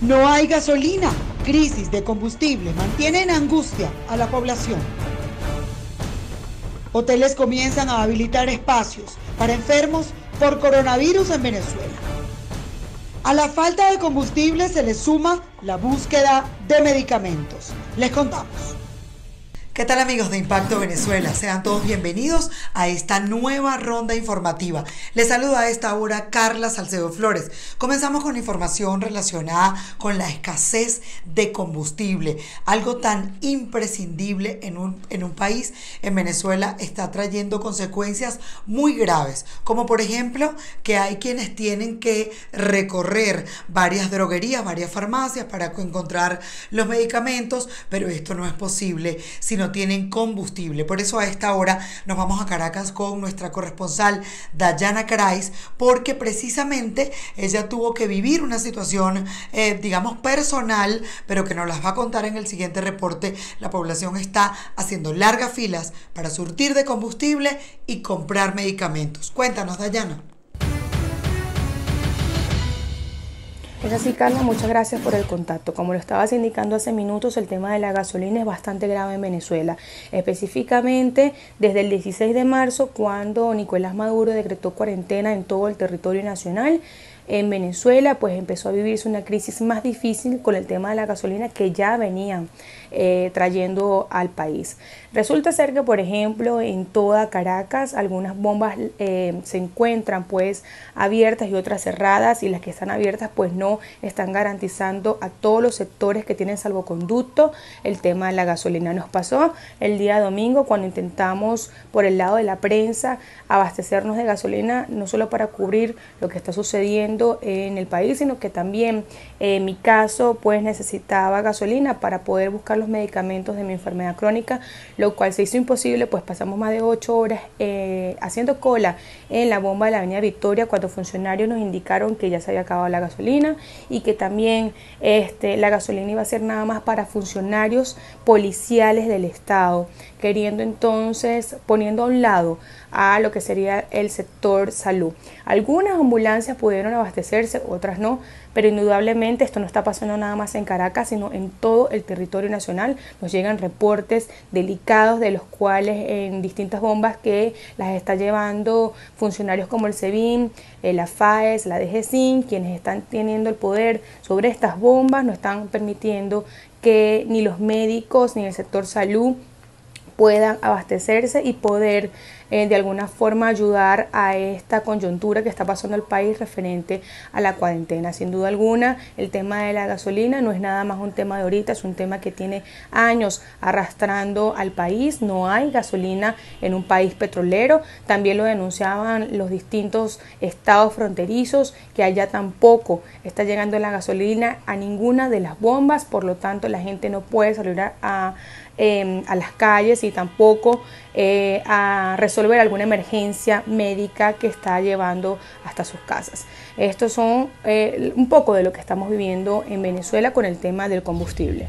No hay gasolina. Crisis de combustible mantiene en angustia a la población. Hoteles comienzan a habilitar espacios para enfermos por coronavirus en Venezuela. A la falta de combustible se le suma la búsqueda de medicamentos. Les contamos. ¿Qué tal, amigos de Impacto Venezuela? Sean todos bienvenidos a esta nueva ronda informativa. Les saluda a esta hora Carla Salcedo Flores. Comenzamos con información relacionada con la escasez de combustible. Algo tan imprescindible en un país, en Venezuela, está trayendo consecuencias muy graves. Como por ejemplo, que hay quienes tienen que recorrer varias droguerías, varias farmacias para encontrar los medicamentos, pero esto no es posible si no tienen combustible. Por eso a esta hora nos vamos a Caracas con nuestra corresponsal Dayana Carais, porque precisamente ella tuvo que vivir una situación digamos personal, pero que nos las va a contar en el siguiente reporte. La población está haciendo largas filas para surtir de combustible y comprar medicamentos. Cuéntanos, Dayana. Es así, Carla, muchas gracias por el contacto. Como lo estabas indicando hace minutos, el tema de la gasolina es bastante grave en Venezuela, específicamente desde el 16 de marzo, cuando Nicolás Maduro decretó cuarentena en todo el territorio nacional. En Venezuela pues empezó a vivirse una crisis más difícil con el tema de la gasolina que ya venían trayendo al país. Resulta ser que, por ejemplo, en toda Caracas algunas bombas se encuentran pues abiertas y otras cerradas, y las que están abiertas pues no están garantizando a todos los sectores que tienen salvoconducto el tema de la gasolina. Nos pasó el día domingo cuando intentamos por el lado de la prensa abastecernos de gasolina, no solo para cubrir lo que está sucediendo en el país, sino que también en mi caso pues necesitaba gasolina para poder buscar los medicamentos de mi enfermedad crónica, lo cual se hizo imposible. Pues pasamos más de 8 horas haciendo cola en la bomba de la avenida Victoria, cuando funcionarios nos indicaron que ya se había acabado la gasolina y que también la gasolina iba a ser nada más para funcionarios policiales del Estado, queriendo entonces, poniendo a un lado a lo que sería el sector salud. Algunas ambulancias pudieron abastecerse, otras no, pero indudablemente esto no está pasando nada más en Caracas, sino en todo el territorio nacional. Nos llegan reportes delicados de los cuales en distintas bombas que las está llevando funcionarios como el SEBIN, la FAES, la DGCIN, quienes están teniendo el poder sobre estas bombas, no están permitiendo que ni los médicos ni el sector salud puedan abastecerse y poder de alguna forma ayudar a esta coyuntura que está pasando el país referente a la cuarentena. Sin duda alguna, el tema de la gasolina no es nada más un tema de ahorita, es un tema que tiene años arrastrando al país. No hay gasolina en un país petrolero. También lo denunciaban los distintos estados fronterizos, que allá tampoco está llegando la gasolina a ninguna de las bombas, por lo tanto la gente no puede salir a las calles y tampoco a resolver alguna emergencia médica que está llevando hasta sus casas. Estos son un poco de lo que estamos viviendo en Venezuela con el tema del combustible.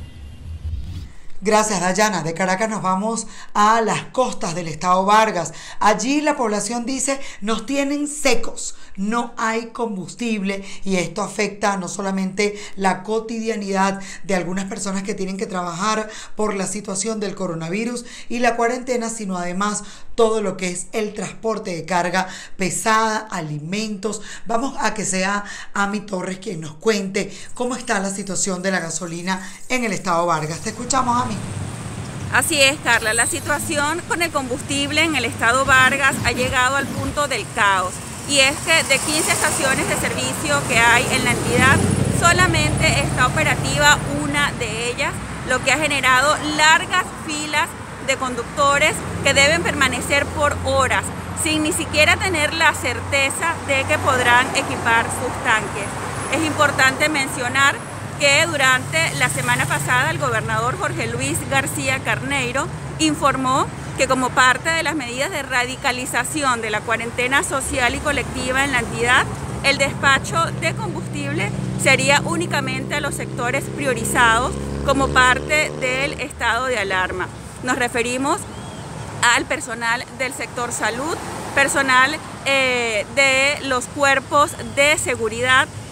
Gracias, Dayana. De Caracas nos vamos a las costas del estado Vargas. Allí la población dice: nos tienen secos, no hay combustible, y esto afecta no solamente la cotidianidad de algunas personas que tienen que trabajar por la situación del coronavirus y la cuarentena, sino además todo lo que es el transporte de carga pesada, alimentos. Vamos a que sea Ami Torres quien nos cuente cómo está la situación de la gasolina en el estado Vargas. Te escuchamos, Ami. Así es, Carla. La situación con el combustible en el estado Vargas ha llegado al punto del caos. Y es que de 15 estaciones de servicio que hay en la entidad, solamente está operativa una de ellas, lo que ha generado largas filas de conductores que deben permanecer por horas, sin ni siquiera tener la certeza de que podrán equipar sus tanques. Es importante mencionar que durante la semana pasada el gobernador Jorge Luis García Carneiro informó que como parte de las medidas de radicalización de la cuarentena social y colectiva en la entidad, el despacho de combustible sería únicamente a los sectores priorizados como parte del estado de alarma. Nos referimos al personal del sector salud, personal de los cuerpos de seguridad,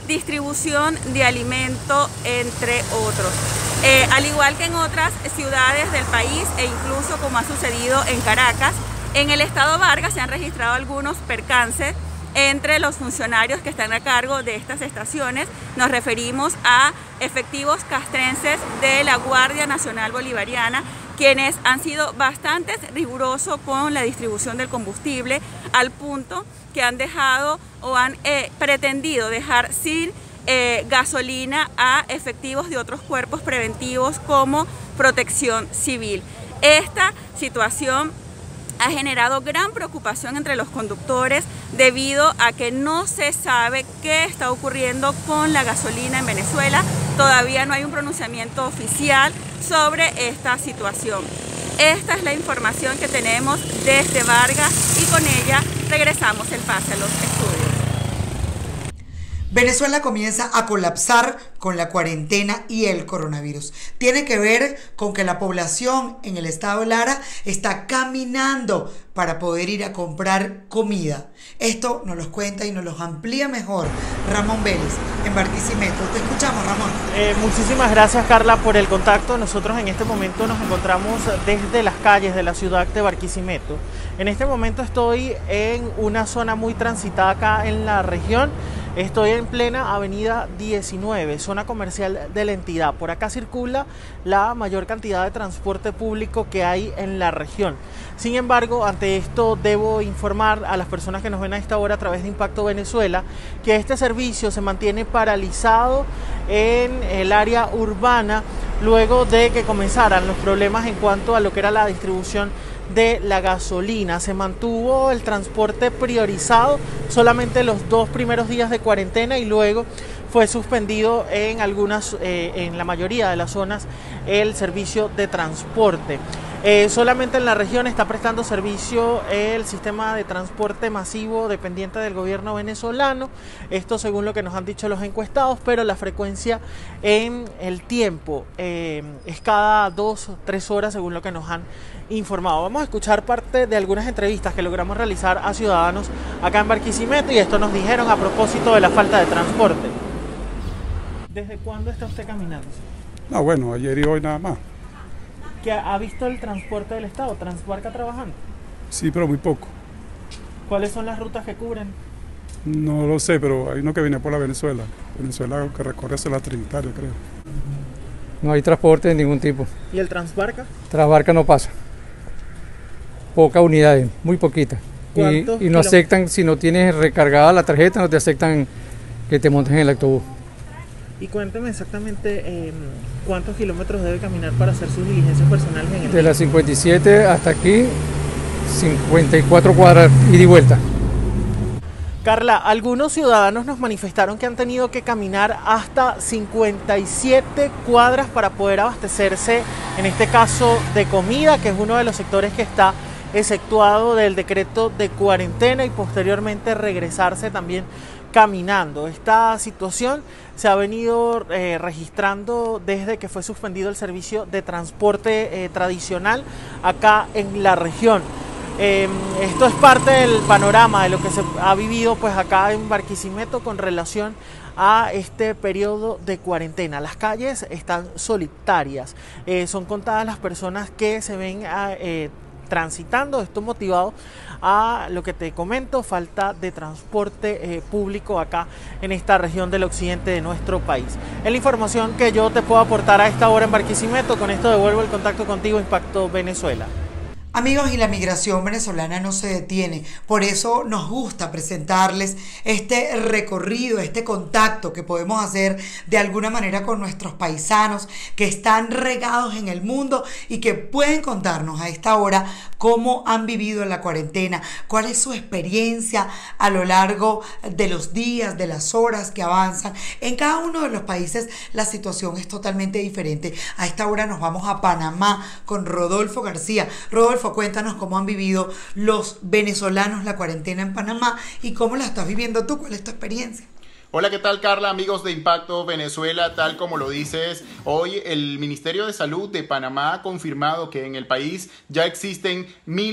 distribución de alimento, entre otros. Al igual que en otras ciudades del país e incluso como ha sucedido en Caracas, en el estado Vargas se han registrado algunos percances entre los funcionarios que están a cargo de estas estaciones. Nos referimos a efectivos castrenses de la Guardia Nacional Bolivariana, quienes han sido bastante rigurosos con la distribución del combustible, al punto que han dejado o han pretendido dejar sin gasolina a efectivos de otros cuerpos preventivos como Protección Civil. Esta situación ha generado gran preocupación entre los conductores debido a que no se sabe qué está ocurriendo con la gasolina en Venezuela. Todavía no hay un pronunciamiento oficial sobre esta situación. Esta es la información que tenemos desde Vargas y con ella regresamos el pase a los estudios. Venezuela comienza a colapsar con la cuarentena y el coronavirus. Tiene que ver con que la población en el estado Lara está caminando para poder ir a comprar comida. Esto nos lo cuenta y nos lo amplía mejor Ramón Vélez en Barquisimeto. Te escuchamos, Ramón. Muchísimas gracias, Carla, por el contacto. Nosotros en este momento nos encontramos desde las calles de la ciudad de Barquisimeto. En este momento estoy en una zona muy transitada acá en la región. Estoy en plena avenida 19, zona comercial de la entidad. Por acá circula la mayor cantidad de transporte público que hay en la región. Sin embargo, ante esto debo informar a las personas que nos ven a esta hora a través de Impacto Venezuela que este servicio se mantiene paralizado en el área urbana luego de que comenzaran los problemas en cuanto a lo que era la distribución de la gasolina. Se mantuvo el transporte priorizado solamente los 2 primeros días de cuarentena y luego fue suspendido en la mayoría de las zonas el servicio de transporte. Solamente en la región está prestando servicio el sistema de transporte masivo dependiente del gobierno venezolano. Esto según lo que nos han dicho los encuestados, pero la frecuencia en el tiempo es cada 2 o 3 horas según lo que nos han informado. Vamos a escuchar parte de algunas entrevistas que logramos realizar a ciudadanos acá en Barquisimeto y esto nos dijeron a propósito de la falta de transporte. ¿Desde cuándo está usted caminando? No, bueno, ayer y hoy nada más. ¿Que ha visto el transporte del Estado? ¿Transbarca trabajando? Sí, pero muy poco. ¿Cuáles son las rutas que cubren? No lo sé, pero hay uno que viene por la Venezuela. Venezuela que recorre hacia la Trinitaria, creo. No hay transporte de ningún tipo. ¿Y el Transbarca? Transbarca no pasa. Pocas unidades, muy poquitas. Y no aceptan, si no tienes recargada la tarjeta, no te aceptan que te montes en el autobús. Y cuénteme exactamente cuántos kilómetros debe caminar para hacer sus diligencias personales en el De la 57 hasta aquí, 54 cuadras ida y vuelta. Carla, algunos ciudadanos nos manifestaron que han tenido que caminar hasta 57 cuadras para poder abastecerse, en este caso de comida, que es uno de los sectores que está exceptuado del decreto de cuarentena y posteriormente regresarse también caminando. Esta situación se ha venido registrando desde que fue suspendido el servicio de transporte tradicional acá en la región. Esto es parte del panorama de lo que se ha vivido pues acá en Barquisimeto con relación a este periodo de cuarentena. Las calles están solitarias, son contadas las personas que se ven transitando, esto motivado a lo que te comento, falta de transporte público acá en esta región del occidente de nuestro país. Es la información que yo te puedo aportar a esta hora en Barquisimeto. Con esto devuelvo el contacto contigo, Impacto Venezuela. Amigos, y la migración venezolana no se detiene, por eso nos gusta presentarles este recorrido, este contacto que podemos hacer de alguna manera con nuestros paisanos que están regados en el mundo y que pueden contarnos a esta hora cómo han vivido en la cuarentena, cuál es su experiencia a lo largo de los días, de las horas que avanzan. En cada uno de los países la situación es totalmente diferente. A esta hora nos vamos a Panamá con Rodolfo García. Rodolfo, cuéntanos cómo han vivido los venezolanos la cuarentena en Panamá y cómo la estás viviendo tú, cuál es tu experiencia. Hola, ¿qué tal, Carla? Amigos de Impacto Venezuela, tal como lo dices, hoy el Ministerio de Salud de Panamá ha confirmado que en el país ya existen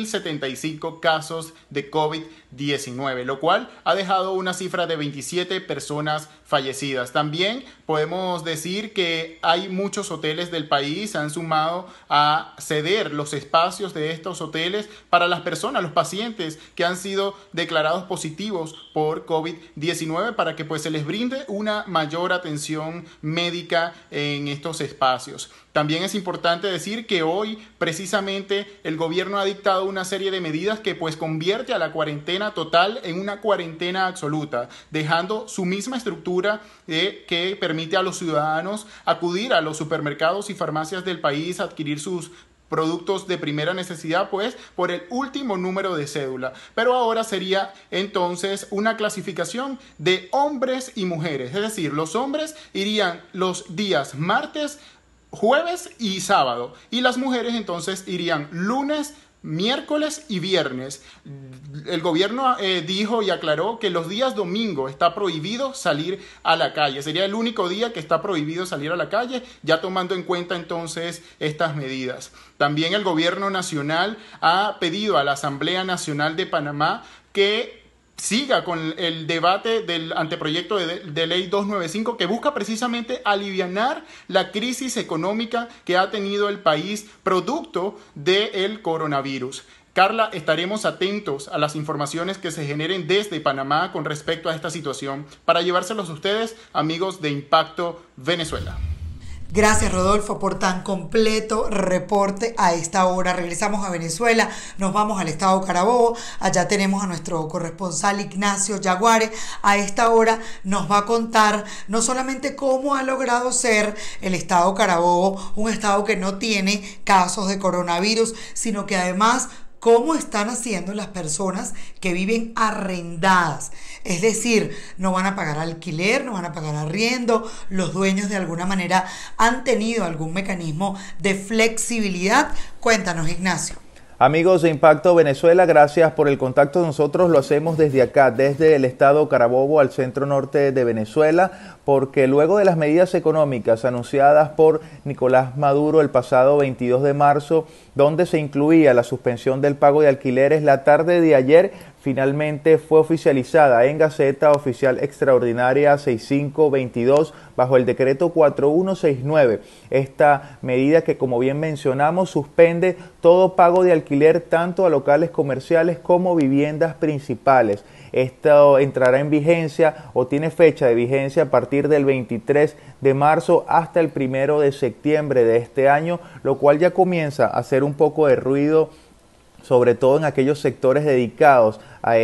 1.075 casos de COVID-19, lo cual ha dejado una cifra de 27 personas fallecidas. También podemos decir que hay muchos hoteles del país se han sumado a ceder los espacios de estos hoteles para las personas, los pacientes que han sido declarados positivos por COVID-19 para que pues se les brinde una mayor atención médica en estos espacios. También es importante decir que hoy precisamente el gobierno ha dictado una serie de medidas que pues convierte a la cuarentena total en una cuarentena absoluta, dejando su misma estructura que permite a los ciudadanos acudir a los supermercados y farmacias del país a adquirir sus productos de primera necesidad, pues por el último número de cédula. Pero ahora sería entonces una clasificación de hombres y mujeres, es decir, los hombres irían los días martes, jueves y sábado, y las mujeres entonces irían lunes, miércoles y viernes. El gobierno dijo y aclaró que los días domingo está prohibido salir a la calle. Sería el único día que está prohibido salir a la calle, ya tomando en cuenta entonces estas medidas. También el gobierno nacional ha pedido a la Asamblea Nacional de Panamá que siga con el debate del anteproyecto de ley 295 que busca precisamente alivianar la crisis económica que ha tenido el país producto del coronavirus. Carla, estaremos atentos a las informaciones que se generen desde Panamá con respecto a esta situación para llevárselos a ustedes, amigos de Impacto Venezuela. Gracias, Rodolfo, por tan completo reporte a esta hora. Regresamos a Venezuela, nos vamos al estado Carabobo. Allá tenemos a nuestro corresponsal Ignacio Yaguare. A esta hora nos va a contar no solamente cómo ha logrado ser el estado Carabobo un estado que no tiene casos de coronavirus, sino que además cómo están haciendo las personas que viven arrendadas. Es decir, no van a pagar alquiler, no van a pagar arriendo. Los dueños de alguna manera han tenido algún mecanismo de flexibilidad. Cuéntanos, Ignacio. Amigos de Impacto Venezuela, gracias por el contacto. Nosotros lo hacemos desde acá, desde el estado Carabobo al centro norte de Venezuela, porque luego de las medidas económicas anunciadas por Nicolás Maduro el pasado 22 de marzo, donde se incluía la suspensión del pago de alquileres, la tarde de ayer finalmente fue oficializada en Gaceta Oficial Extraordinaria 6522 bajo el decreto 4169. Esta medida que, como bien mencionamos, suspende todo pago de alquiler tanto a locales comerciales como viviendas principales. Esto entrará en vigencia o tiene fecha de vigencia a partir del 23 de marzo hasta el 1 de septiembre de este año, lo cual ya comienza a hacer un poco de ruido, sobre todo en aquellos sectores dedicados a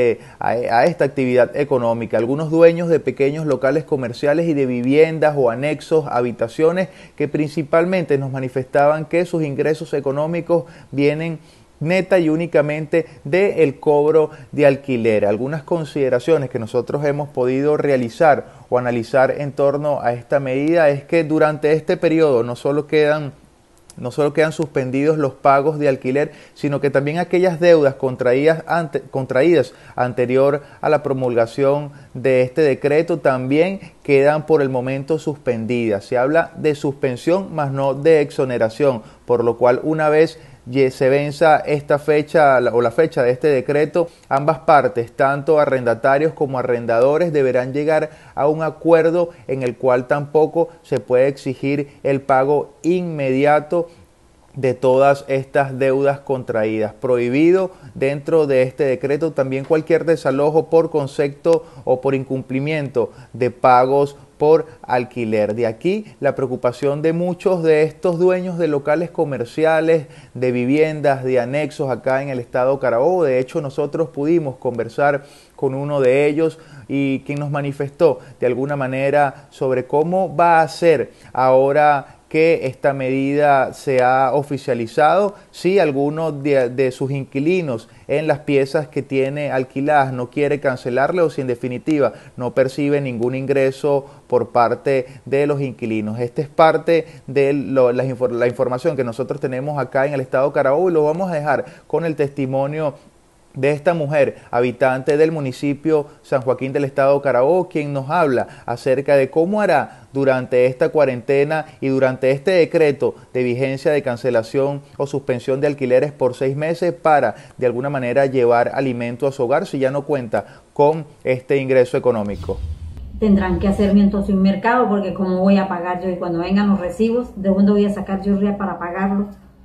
esta actividad económica. Algunos dueños de pequeños locales comerciales y de viviendas o anexos, habitaciones, que principalmente nos manifestaban que sus ingresos económicos vienen neta y únicamente del cobro de alquiler. Algunas consideraciones que nosotros hemos podido realizar o analizar en torno a esta medida es que durante este periodo no solo quedan suspendidos los pagos de alquiler, sino que también aquellas deudas contraídas anterior a la promulgación de este decreto también quedan por el momento suspendidas. Se habla de suspensión, más no de exoneración, por lo cual una vez se venza esta fecha o la fecha de este decreto, ambas partes, tanto arrendatarios como arrendadores, deberán llegar a un acuerdo en el cual tampoco se puede exigir el pago inmediato de todas estas deudas contraídas. Prohibido dentro de este decreto también cualquier desalojo por concepto o por incumplimiento de pagos por alquiler. De aquí la preocupación de muchos de estos dueños de locales comerciales, de viviendas, de anexos acá en el estado Carabobo. De hecho, nosotros pudimos conversar con uno de ellos y quien nos manifestó de alguna manera sobre cómo va a ser ahora que esta medida se ha oficializado, si alguno de sus inquilinos en las piezas que tiene alquiladas no quiere cancelarle o si en definitiva no percibe ningún ingreso por parte de los inquilinos. Esta es parte de la información que nosotros tenemos acá en el estado Carabobo y lo vamos a dejar con el testimonio de esta mujer, habitante del municipio San Joaquín del estado Carabobo, quien nos habla acerca de cómo hará durante esta cuarentena y durante este decreto de vigencia de cancelación o suspensión de alquileres por 6 meses para, de alguna manera, llevar alimento a su hogar si ya no cuenta con este ingreso económico. Tendrán que hacerme entonces un mercado, porque cómo voy a pagar yo, y cuando vengan los recibos, ¿de dónde voy a sacar yo para pagarlos?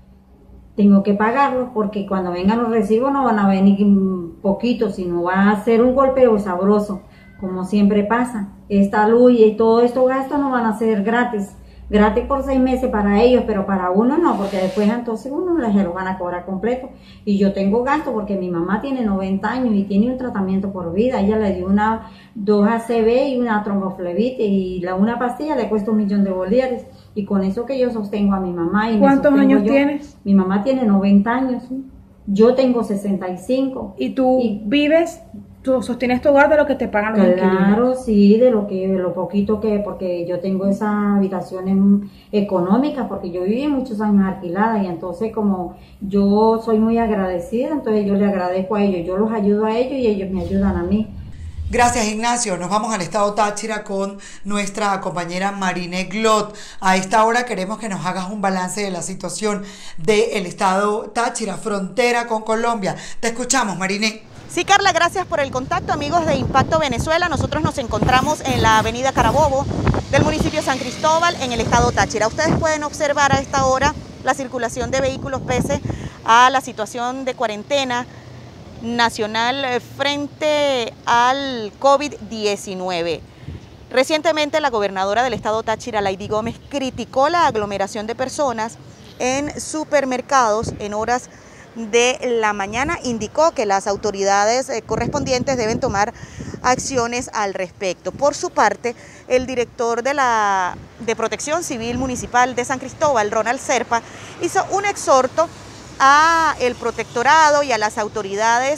Tengo que pagarlos, porque cuando vengan los recibos no van a venir poquitos, sino va a ser un golpeo sabroso, como siempre pasa. Esta luz y todos estos gastos no van a ser gratis por 6 meses para ellos, pero para uno no, porque después entonces uno se lo van a cobrar completo. Y yo tengo gasto porque mi mamá tiene 90 años y tiene un tratamiento por vida. Ella le dio 2 ACV y una tromboflebitis, y una pastilla le cuesta $1.000.000. Y con eso que yo sostengo a mi mamá. Y ¿cuántos años tienes? Mi mamá tiene 90 años, yo tengo 65. ¿Y tú vives, tú sostienes tu hogar de lo que te pagan los inquilinos? Claro, sí, de lo poquito porque yo tengo esas habitaciones económicas, porque yo viví muchos años alquilada, y entonces como yo soy muy agradecida, entonces yo le agradezco a ellos, yo los ayudo a ellos y ellos me ayudan a mí. Gracias, Ignacio. Nos vamos al estado Táchira con nuestra compañera Mariné Glot. A esta hora queremos que nos hagas un balance de la situación del estado Táchira, frontera con Colombia. Te escuchamos, Mariné. Sí, Carla, gracias por el contacto, amigos de Impacto Venezuela. Nosotros nos encontramos en la avenida Carabobo del municipio San Cristóbal, en el estado Táchira. Ustedes pueden observar a esta hora la circulación de vehículos pese a la situación de cuarentena nacional frente al COVID-19. Recientemente la gobernadora del estado Táchira, Lady Gómez, criticó la aglomeración de personas en supermercados en horas de la mañana. Indicó que las autoridades correspondientes deben tomar acciones al respecto. Por su parte, el director de Protección Civil Municipal de San Cristóbal, Ronald Serpa, hizo un exhorto a el protectorado y a las autoridades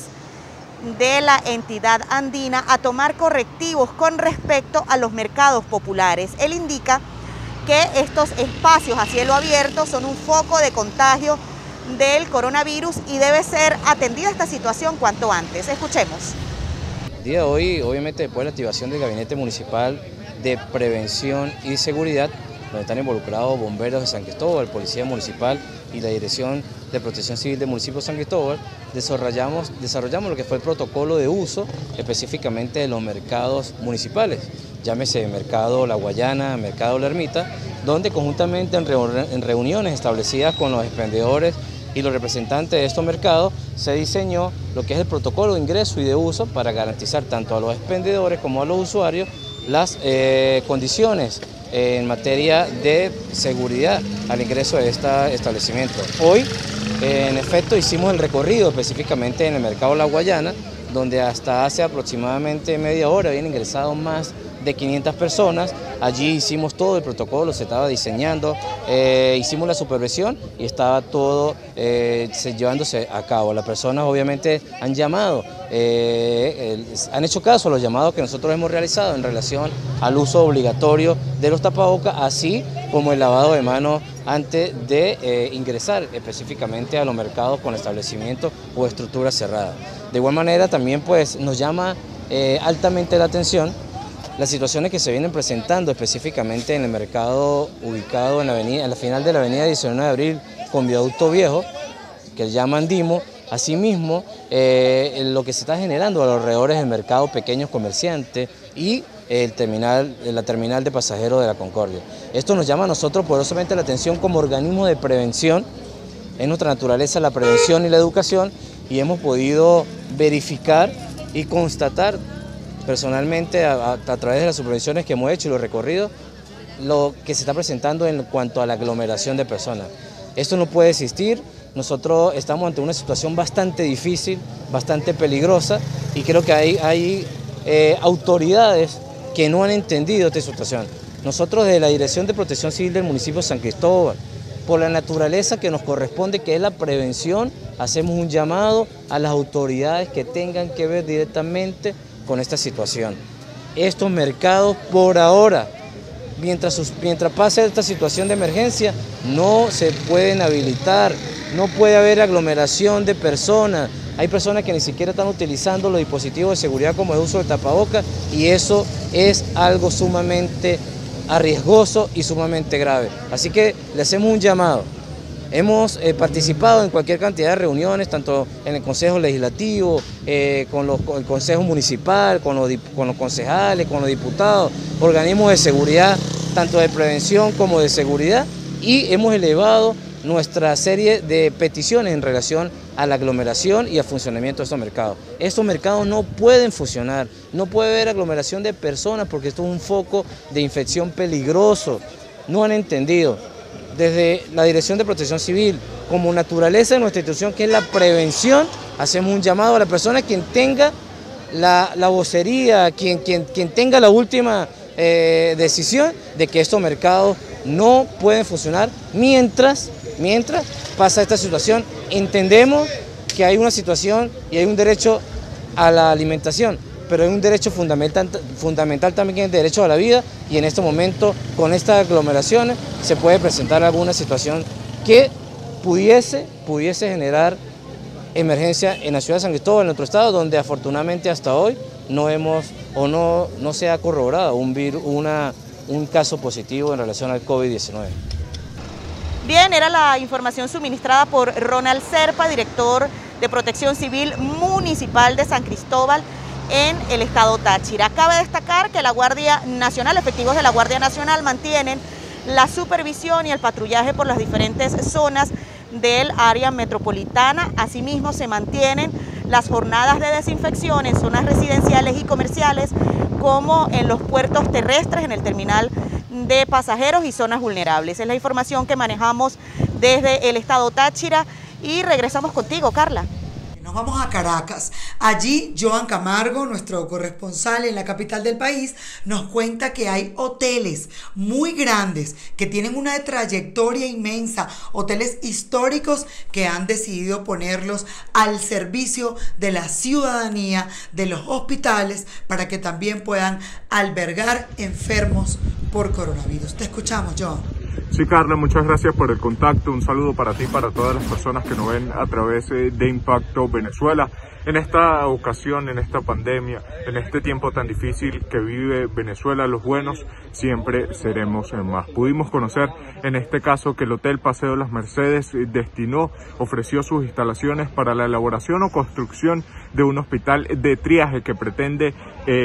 de la entidad andina a tomar correctivos con respecto a los mercados populares. Él indica que estos espacios a cielo abierto son un foco de contagio del coronavirus y debe ser atendida esta situación cuanto antes. Escuchemos. El día de hoy, obviamente, después de la activación del Gabinete Municipal de Prevención y Seguridad, donde están involucrados bomberos de San Cristóbal, Policía Municipal y la Dirección de Protección Civil del municipio de San Cristóbal, desarrollamos lo que fue el protocolo de uso específicamente de los mercados municipales, llámese Mercado La Guayana, Mercado La Ermita, donde conjuntamente en reuniones establecidas con los expendedores y los representantes de estos mercados se diseñó lo que es el protocolo de ingreso y de uso para garantizar tanto a los expendedores como a los usuarios las condiciones en materia de seguridad al ingreso de este establecimiento. Hoy, en efecto, hicimos el recorrido específicamente en el Mercado La Guayana, donde hasta hace aproximadamente media hora habían ingresado más de 500 personas. Allí hicimos todo el protocolo, se estaba diseñando, hicimos la supervisión y estaba todo llevándose a cabo. Las personas obviamente han llamado, han hecho caso a los llamados que nosotros hemos realizado en relación al uso obligatorio de los tapabocas, así como el lavado de manos antes de ingresar específicamente a los mercados con establecimientos o estructuras cerradas. De igual manera también pues nos llama altamente la atención las situaciones que se vienen presentando específicamente en el mercado ubicado en la final de la avenida 19 de abril con Viaducto Viejo, que llaman Dimo. Asimismo, lo que se está generando a los alrededores del mercado pequeños comerciantes y la terminal de pasajeros de la Concordia. Esto nos llama a nosotros poderosamente la atención como organismo de prevención. Es nuestra naturaleza la prevención y la educación, y hemos podido verificar y constatar personalmente a través de las supervisiones que hemos hecho y los recorridos, lo que se está presentando en cuanto a la aglomeración de personas. Esto no puede existir. Nosotros estamos ante una situación bastante difícil, bastante peligrosa, y creo que hay autoridades que no han entendido esta situación. Nosotros de la Dirección de Protección Civil del municipio de San Cristóbal, por la naturaleza que nos corresponde, que es la prevención, hacemos un llamado a las autoridades que tengan que ver directamente con esta situación. Estos mercados por ahora, mientras pase esta situación de emergencia, no se pueden habilitar, no puede haber aglomeración de personas, hay personas que ni siquiera están utilizando los dispositivos de seguridad como el uso de tapabocas, y eso es algo sumamente arriesgoso y sumamente grave. Así que le hacemos un llamado. Hemos participado en cualquier cantidad de reuniones, tanto en el Consejo Legislativo, con el Consejo Municipal, con los concejales, con los diputados, organismos de seguridad, tanto de prevención como de seguridad, y hemos elevado nuestra serie de peticiones en relación a la aglomeración y al funcionamiento de estos mercados. Estos mercados no pueden funcionar, no puede haber aglomeración de personas porque esto es un foco de infección peligroso. No han entendido. Desde la Dirección de Protección Civil, como naturaleza de nuestra institución, que es la prevención, hacemos un llamado a la persona quien tenga la vocería, quien tenga la última decisión de que estos mercados no pueden funcionar mientras pasa esta situación. Entendemos que hay una situación y hay un derecho a la alimentación, pero hay un derecho fundamental también, que es el derecho a la vida, y en este momento con estas aglomeraciones se puede presentar alguna situación que pudiese generar emergencia en la ciudad de San Cristóbal, en nuestro estado, donde afortunadamente hasta hoy no se ha corroborado un caso positivo en relación al COVID-19. Bien, era la información suministrada por Ronald Serpa, director de Protección Civil Municipal de San Cristóbal en el estado Táchira. Cabe destacar que la Guardia Nacional, efectivos de la Guardia Nacional, mantienen la supervisión y el patrullaje por las diferentes zonas del área metropolitana. Asimismo, se mantienen las jornadas de desinfección en zonas residenciales y comerciales, como en los puertos terrestres, en el terminal de pasajeros y zonas vulnerables. Es la información que manejamos desde el estado Táchira, y regresamos contigo, Carla. Nos vamos a Caracas. Allí, Joan Camargo, nuestro corresponsal en la capital del país, nos cuenta que hay hoteles muy grandes que tienen una trayectoria inmensa, hoteles históricos que han decidido ponerlos al servicio de la ciudadanía, de los hospitales, para que también puedan albergar enfermos por coronavirus. Te escuchamos, Joan. Sí, Carla, muchas gracias por el contacto. Un saludo para ti y para todas las personas que nos ven a través de Impacto Venezuela. En esta ocasión, en esta pandemia, en este tiempo tan difícil que vive Venezuela, los buenos siempre seremos más. Pudimos conocer en este caso que el Hotel Paseo Las Mercedes ofreció sus instalaciones para la elaboración o construcción de un hospital de triaje que pretende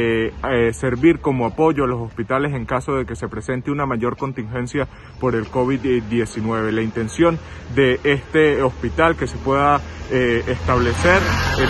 servir como apoyo a los hospitales en caso de que se presente una mayor contingencia por el COVID-19. La intención de este hospital que se pueda establecer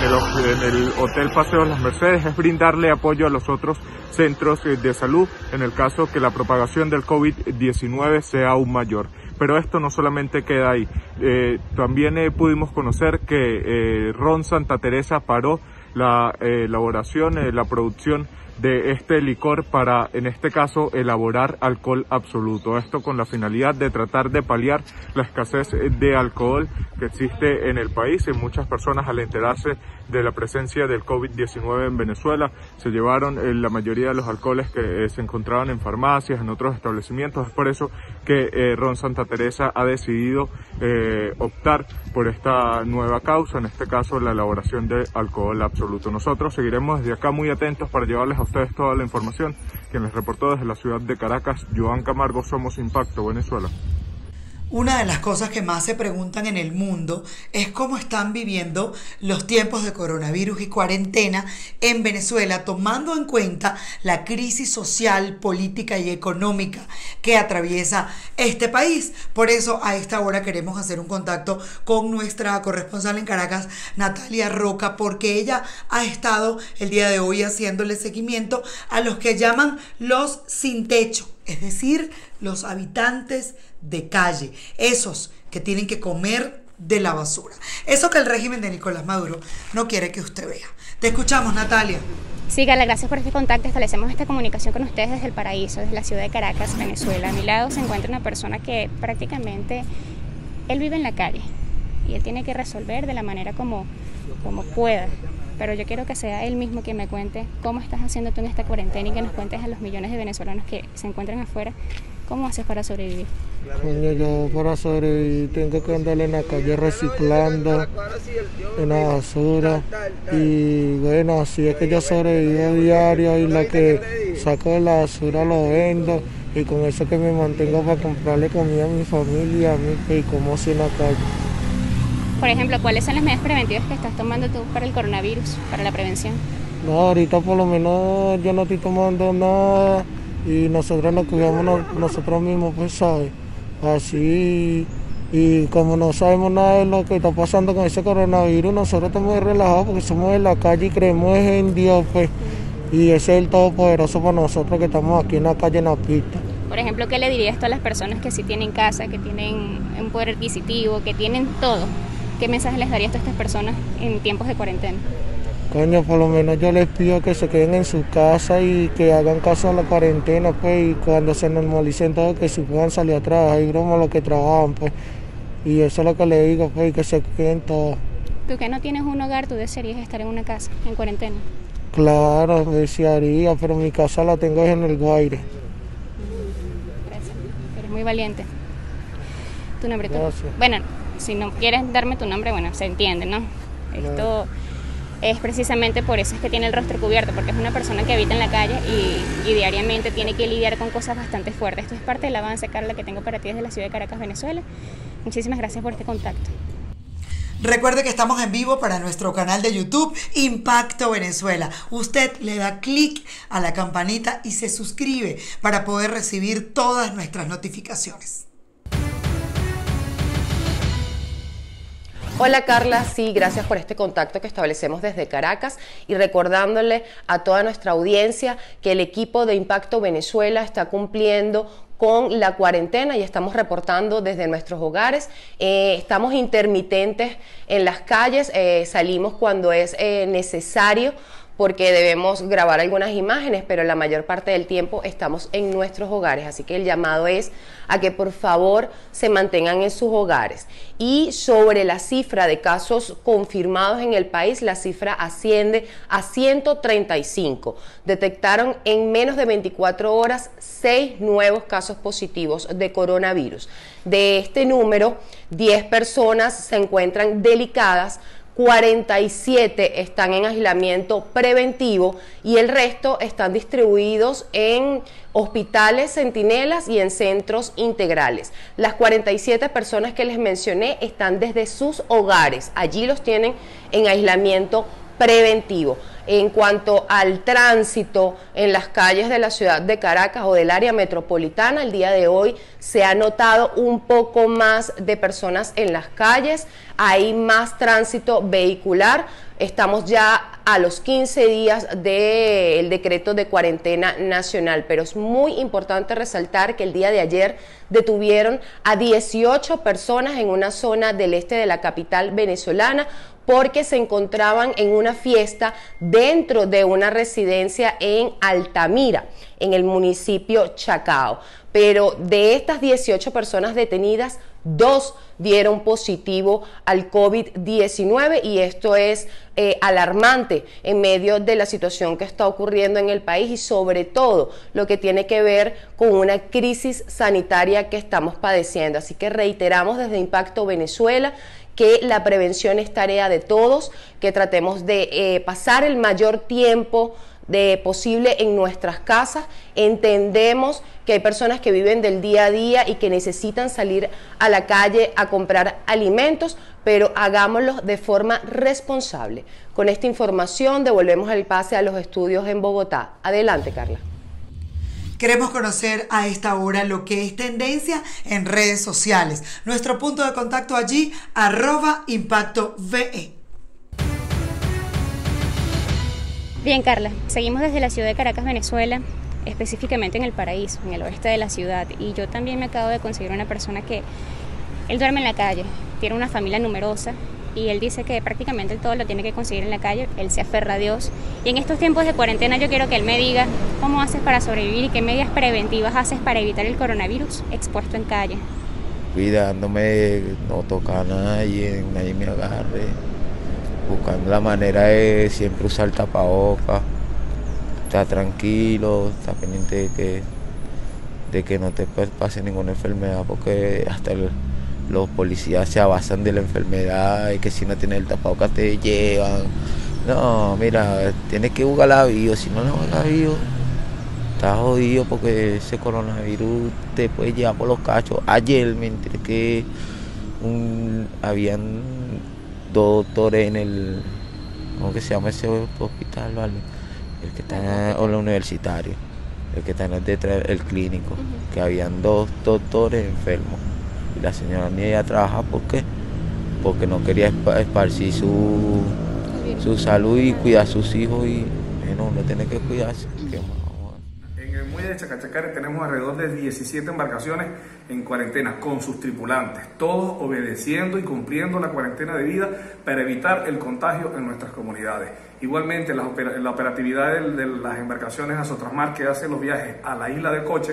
en el Hotel Paseo Las Mercedes es brindarle apoyo a los otros centros de salud en el caso que la propagación del COVID-19 sea aún mayor. Pero esto no solamente queda ahí. También pudimos conocer que Ron Santa Teresa paró la elaboración, la producción de este licor para, en este caso, elaborar alcohol absoluto. Esto con la finalidad de tratar de paliar la escasez de alcohol que existe en el país. Y muchas personas, al enterarse de la presencia del COVID-19 en Venezuela, se llevaron la mayoría de los alcoholes que se encontraban en farmacias, en otros establecimientos. Es por eso que Ron Santa Teresa ha decidido optar por esta nueva causa, en este caso la elaboración de alcohol absoluto. Nosotros seguiremos desde acá muy atentos para llevarles a ustedes toda la información. Quien les reportó desde la ciudad de Caracas, Joan Camargo, Somos Impacto Venezuela. Una de las cosas que más se preguntan en el mundo es cómo están viviendo los tiempos de coronavirus y cuarentena en Venezuela, tomando en cuenta la crisis social, política y económica que atraviesa este país. Por eso, a esta hora queremos hacer un contacto con nuestra corresponsal en Caracas, Natalia Roca, porque ella ha estado el día de hoy haciéndole seguimiento a los que llaman los sin techo, es decir, los habitantes de calle, esos que tienen que comer de la basura, eso que el régimen de Nicolás Maduro no quiere que usted vea. Te escuchamos, Natalia. Sí, Carla, gracias por este contacto. Establecemos esta comunicación con ustedes desde el paraíso, desde la ciudad de Caracas, Venezuela. A mi lado se encuentra una persona que prácticamente, él vive en la calle y él tiene que resolver de la manera como pueda. Pero yo quiero que sea él mismo quien me cuente cómo estás haciendo tú en esta cuarentena y que nos cuentes a los millones de venezolanos que se encuentran afuera cómo haces para sobrevivir. Coño, yo para sobrevivir tengo que andar en la calle reciclando, en la basura. Y bueno, así es que yo sobrevivo diario y lo que saco de la basura lo vendo. Y con eso que me mantengo para comprarle comida a mi familia, a mí, y como si en la calle. Por ejemplo, ¿cuáles son las medidas preventivas que estás tomando tú para el coronavirus, para la prevención? No, ahorita por lo menos yo no estoy tomando nada y nosotros nos cuidamos nosotros mismos, pues, ¿sabes? Así, y como no sabemos nada de lo que está pasando con ese coronavirus, nosotros estamos muy relajados porque somos de la calle y creemos en Dios, pues. Y ese es el todopoderoso para nosotros que estamos aquí en la calle, en la pista. Por ejemplo, ¿qué le dirías tú a las personas que sí tienen casa, que tienen un poder adquisitivo, que tienen todo? ¿Qué mensaje les darías tú a estas personas en tiempos de cuarentena? Coño, por lo menos yo les pido que se queden en su casa y que hagan caso a la cuarentena, pues, y cuando se normalicen todo, que si puedan salir a trabajar y broma lo que trabajan, pues. Y eso es lo que les digo, pues, y que se queden todos. Tú que no tienes un hogar, ¿tú desearías estar en una casa, en cuarentena? Claro, desearía, pero mi casa la tengo en el Guaire. Gracias, eres muy valiente. ¿Tu nombre? Gracias. Bueno, si no quieres darme tu nombre, bueno, se entiende, ¿no? Esto es precisamente por eso es que tiene el rostro cubierto, porque es una persona que habita en la calle y diariamente tiene que lidiar con cosas bastante fuertes. Esto es parte del avance, Carla, que tengo para ti desde la ciudad de Caracas, Venezuela. Muchísimas gracias por este contacto. Recuerde que estamos en vivo para nuestro canal de YouTube Impacto Venezuela. Usted le da clic a la campanita y se suscribe para poder recibir todas nuestras notificaciones. Hola Carla, sí, gracias por este contacto que establecemos desde Caracas y recordándole a toda nuestra audiencia que el equipo de Impacto Venezuela está cumpliendo con la cuarentena y estamos reportando desde nuestros hogares. Estamos intermitentes en las calles, salimos cuando es necesario porque debemos grabar algunas imágenes, pero la mayor parte del tiempo estamos en nuestros hogares, así que el llamado es a que por favor se mantengan en sus hogares. Y sobre la cifra de casos confirmados en el país, la cifra asciende a 135. Detectaron en menos de 24 horas 6 nuevos casos positivos de coronavirus. De este número, 10 personas se encuentran delicadas, 47 están en aislamiento preventivo y el resto están distribuidos en hospitales centinelas y en centros integrales. Las 47 personas que les mencioné están desde sus hogares, allí los tienen en aislamiento preventivo. En cuanto al tránsito en las calles de la ciudad de Caracas o del área metropolitana, el día de hoy se ha notado un poco más de personas en las calles, hay más tránsito vehicular. Estamos ya a los 15 días del decreto de cuarentena nacional, pero es muy importante resaltar que el día de ayer detuvieron a 18 personas en una zona del este de la capital venezolana porque se encontraban en una fiesta dentro de una residencia en Altamira, en el municipio Chacao. Pero de estas 18 personas detenidas, 2 dieron positivo al COVID-19 y esto es alarmante en medio de la situación que está ocurriendo en el país y sobre todo lo que tiene que ver con una crisis sanitaria que estamos padeciendo. Así que reiteramos desde Impacto Venezuela que la prevención es tarea de todos, que tratemos de pasar el mayor tiempo posible en nuestras casas. Entendemos que hay personas que viven del día a día y que necesitan salir a la calle a comprar alimentos, pero hagámoslo de forma responsable. Con esta información devolvemos el pase a los estudios en Bogotá. Adelante, Carla. Queremos conocer a esta hora lo que es tendencia en redes sociales. Nuestro punto de contacto allí, @ImpactoVE. Bien, Carla, seguimos desde la ciudad de Caracas, Venezuela, específicamente en El Paraíso, en el oeste de la ciudad. Y yo también me acabo de conseguir una persona que él duerme en la calle, tiene una familia numerosa y él dice que prácticamente todo lo tiene que conseguir en la calle, él se aferra a Dios. Y en estos tiempos de cuarentena yo quiero que él me diga cómo haces para sobrevivir y qué medidas preventivas haces para evitar el coronavirus expuesto en calle. Cuidándome, no tocar a nadie me agarre, buscando la manera de siempre usar tapabocas, estar tranquilo, estar pendiente de que que no te pase ninguna enfermedad, porque hasta los policías se abasan de la enfermedad y que si no tienes el tapabocas te llevan. No, mira, tienes que jugar la bio, si no juegas bio, estás jodido porque ese coronavirus te puede llevar por los cachos. Ayer me enteré que habían 2 doctores en el, ¿cómo que se llama ese hospital, vale? El que está en la universitario, el que está detrás del clínico, que habían 2 doctores enfermos. Y la señora mía ya trabaja porque no quería esparcir su salud y cuidar a sus hijos, y bueno, uno tiene que cuidarse. En el muelle de Chacachacare tenemos alrededor de 17 embarcaciones en cuarentena con sus tripulantes, todos obedeciendo y cumpliendo la cuarentena debida para evitar el contagio en nuestras comunidades. Igualmente, la operatividad de las embarcaciones Azotrasmar, que hacen los viajes a la isla de Coche,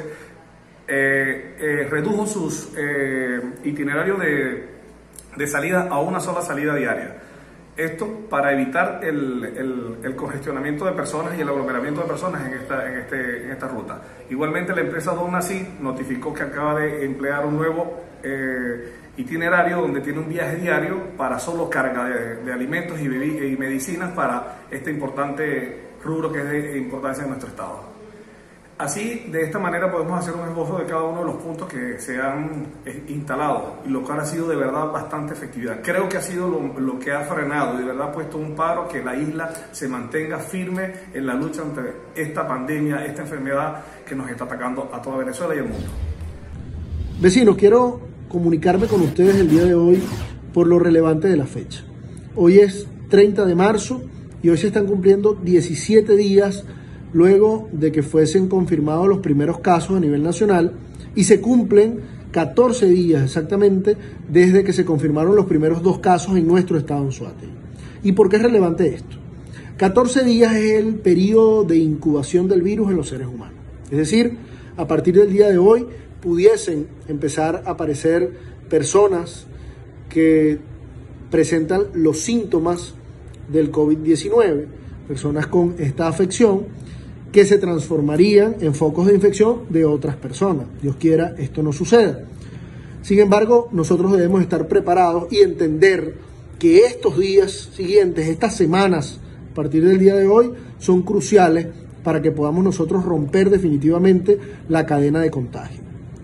redujo sus itinerarios de salida a una sola salida diaria. Esto para evitar el congestionamiento de personas y el aglomeramiento de personas en esta ruta. Igualmente, la empresa Don Nací notificó que acaba de emplear un nuevo itinerario donde tiene un viaje diario para solo carga de alimentos y medicinas para este importante rubro que es de importancia en nuestro estado. Así, de esta manera podemos hacer un esbozo de cada uno de los puntos que se han instalado, y lo cual ha sido de verdad bastante efectividad. Creo que ha sido lo que ha frenado y de verdad ha puesto un paro que la isla se mantenga firme en la lucha ante esta pandemia, esta enfermedad que nos está atacando a toda Venezuela y el mundo. Vecinos, quiero comunicarme con ustedes el día de hoy por lo relevante de la fecha. Hoy es 30 de marzo y hoy se están cumpliendo 17 días luego de que fuesen confirmados los primeros casos a nivel nacional, y se cumplen 14 días exactamente desde que se confirmaron los primeros 2 casos en nuestro estado en Anzoátegui. ¿Y por qué es relevante esto? 14 días es el periodo de incubación del virus en los seres humanos. Es decir, a partir del día de hoy pudiesen empezar a aparecer personas que presentan los síntomas del COVID-19, personas con esta afección, que se transformarían en focos de infección de otras personas. Dios quiera esto no suceda. Sin embargo, nosotros debemos estar preparados y entender que estos días siguientes, estas semanas, a partir del día de hoy, son cruciales para que podamos nosotros romper definitivamente la cadena de contagio.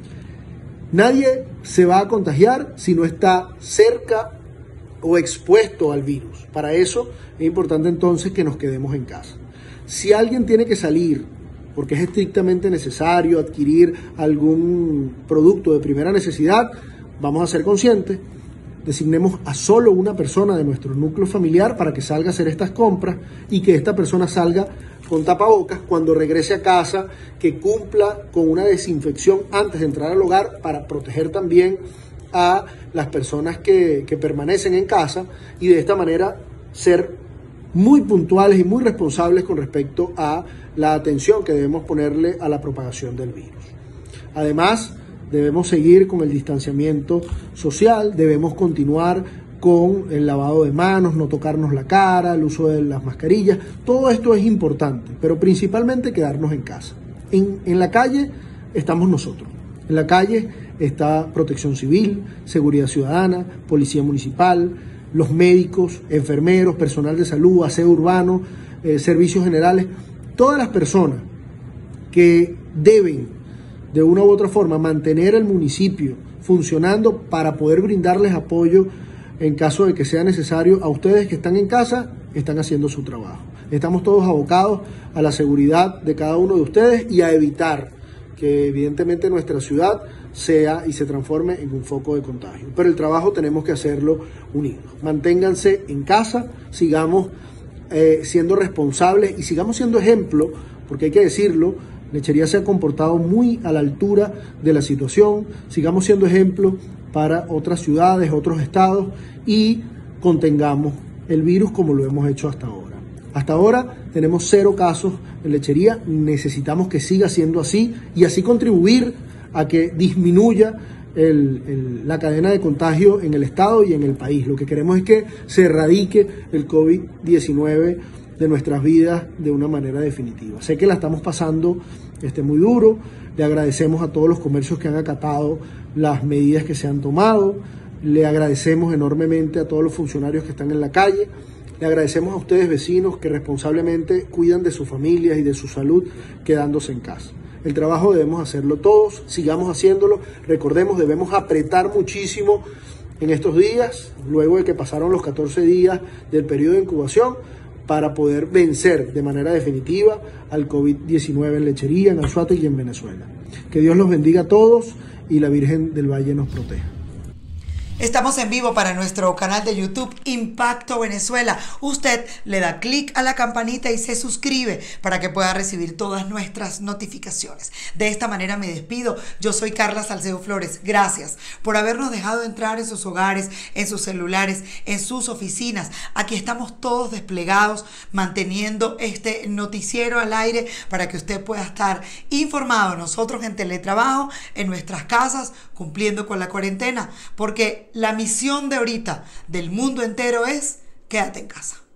Nadie se va a contagiar si no está cerca o expuesto al virus. Para eso es importante entonces que nos quedemos en casa. Si alguien tiene que salir porque es estrictamente necesario adquirir algún producto de primera necesidad, vamos a ser conscientes, designemos a solo una persona de nuestro núcleo familiar para que salga a hacer estas compras, y que esta persona salga con tapabocas cuando regrese a casa, que cumpla con una desinfección antes de entrar al hogar para proteger también a las personas que permanecen en casa, y de esta manera ser muy puntuales y muy responsables con respecto a la atención que debemos ponerle a la propagación del virus. Además, debemos seguir con el distanciamiento social, debemos continuar con el lavado de manos, no tocarnos la cara, el uso de las mascarillas. Todo esto es importante, pero principalmente quedarnos en casa. En la calle estamos nosotros. En la calle está Protección Civil, Seguridad Ciudadana, Policía Municipal, los médicos, enfermeros, personal de salud, aseo urbano, servicios generales, todas las personas que deben de una u otra forma mantener el municipio funcionando para poder brindarles apoyo en caso de que sea necesario. A ustedes que están en casa, están haciendo su trabajo. Estamos todos abocados a la seguridad de cada uno de ustedes y a evitar que evidentemente nuestra ciudad sea y se transforme en un foco de contagio. Pero el trabajo tenemos que hacerlo unidos. Manténganse en casa, sigamos siendo responsables y sigamos siendo ejemplo, porque hay que decirlo, Lechería se ha comportado muy a la altura de la situación. Sigamos siendo ejemplo para otras ciudades, otros estados, y contengamos el virus como lo hemos hecho hasta ahora. Hasta ahora tenemos 0 casos en Lechería, necesitamos que siga siendo así y así contribuir a que disminuya la cadena de contagio en el estado y en el país. Lo que queremos es que se erradique el COVID-19 de nuestras vidas de una manera definitiva. Sé que la estamos pasando muy duro. Le agradecemos a todos los comercios que han acatado las medidas que se han tomado. Le agradecemos enormemente a todos los funcionarios que están en la calle. Le agradecemos a ustedes, vecinos, que responsablemente cuidan de sus familias y de su salud quedándose en casa. El trabajo debemos hacerlo todos, sigamos haciéndolo. Recordemos, debemos apretar muchísimo en estos días, luego de que pasaron los 14 días del periodo de incubación, para poder vencer de manera definitiva al COVID-19 en Lechería, en Anzoátegui y en Venezuela. Que Dios los bendiga a todos y la Virgen del Valle nos proteja. Estamos en vivo para nuestro canal de YouTube Impacto Venezuela. Usted le da clic a la campanita y se suscribe para que pueda recibir todas nuestras notificaciones. De esta manera me despido. Yo soy Carla Salcedo Flores. Gracias por habernos dejado entrar en sus hogares, en sus celulares, en sus oficinas. Aquí estamos todos desplegados manteniendo este noticiero al aire para que usted pueda estar informado. Nosotros en teletrabajo, en nuestras casas, cumpliendo con la cuarentena, porque la misión de ahorita del mundo entero es quédate en casa.